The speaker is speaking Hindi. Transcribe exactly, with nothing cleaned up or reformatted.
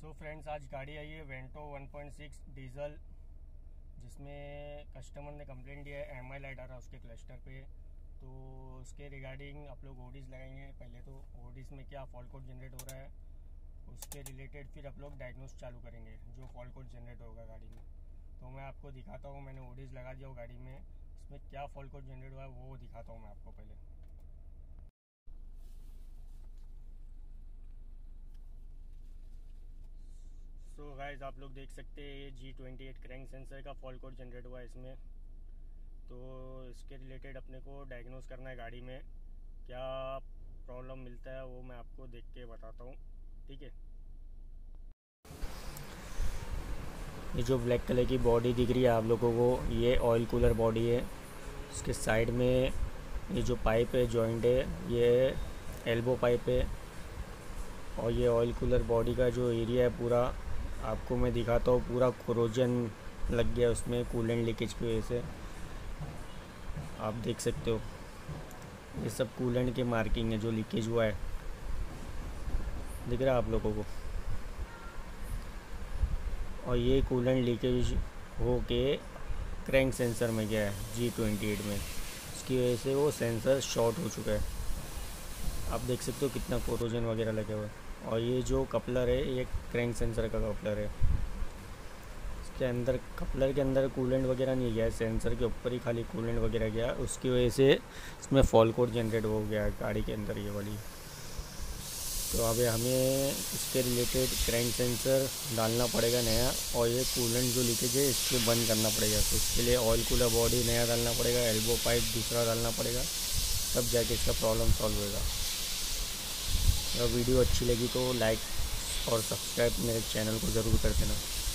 सो फ्रेंड्स, आज गाड़ी आई है Vento one point six diesel, जिसमें कस्टमर ने कंप्लेंट दिया है एम आई लाइट आ रहा है उसके क्लस्टर पे। तो उसके रिगार्डिंग आप लोग ओडीज लगाएंगे। पहले तो ओडीज में क्या फॉल्ट कोड जनरेट हो रहा है उसके रिलेटेड, फिर आप लोग डायग्नोस चालू करेंगे जो फॉल्ट कोड जनरेट होगा गाड़ी में। तो मैं आपको दिखाता हूँ, मैंने ओडीज लगा दिया हो गाड़ी में, इसमें क्या फॉल्ट कोड जनरेट हुआ है वो दिखाता हूँ मैं आपको पहले। सो so गाइस, आप लोग देख सकते हैं ये G twenty eight crank sensor का फॉल्ट कोड जनरेट हुआ है इसमें। तो इसके रिलेटेड अपने को डायग्नोस करना है गाड़ी में क्या प्रॉब्लम मिलता है, वो मैं आपको देख के बताता हूँ, ठीक है। ये जो ब्लैक कलर की बॉडी दिख रही है आप लोगों को, ये ऑयल कूलर बॉडी है। इसके साइड में ये जो पाइप है जॉइंट है, ये एल्बो पाइप है। और ये ऑयल कूलर बॉडी का जो एरिया है पूरा आपको मैं दिखाता हूँ, पूरा कोरोजन लग गया उसमें कूलेंट लीकेज की वजह से। आप देख सकते हो ये सब कूलेंट के मार्किंग है जो लीकेज हुआ है, दिख रहा है आप लोगों को। और ये कूलेंट लीकेज हो के क्रैंक सेंसर में गया है जी ट्वेंटी एट में, इसकी वजह से वो सेंसर शॉर्ट हो चुका है। आप देख सकते हो कितना कोरोजन वगैरह लगे हुआ है। और ये जो कपलर है ये क्रैंक सेंसर का कपलर है। इसके अंदर कपलर के अंदर कूलेंट वगैरह नहीं गया है, सेंसर के ऊपर ही खाली कूलेंट वगैरह गया, उसकी वजह से इसमें फॉल्ट कोड जनरेट हो गया है गाड़ी के अंदर ये वाली। तो अब हमें इसके रिलेटेड क्रैंक सेंसर डालना पड़ेगा नया, और ये कूलेंट जो लीकेज है इसके बंद करना पड़ेगा। तो इसके लिए ऑयल कूलर बॉडी नया डालना पड़ेगा, एल्बो पाइप दूसरा डालना पड़ेगा, तब जाके इसका प्रॉब्लम सॉल्व होएगा। अगर वीडियो अच्छी लगी तो लाइक और सब्सक्राइब मेरे चैनल को ज़रूर कर देना।